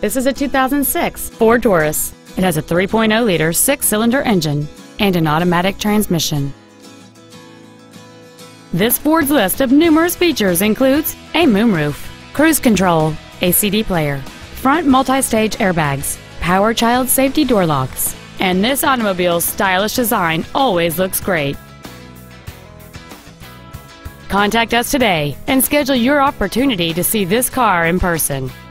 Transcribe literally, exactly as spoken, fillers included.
This is a two thousand six Ford Taurus. It has a three point oh liter six-cylinder engine and an automatic transmission. This Ford's list of numerous features includes a moonroof, cruise control, a C D player, front multi-stage airbags, power child safety door locks, and this automobile's stylish design always looks great. Contact us today and schedule your opportunity to see this car in person.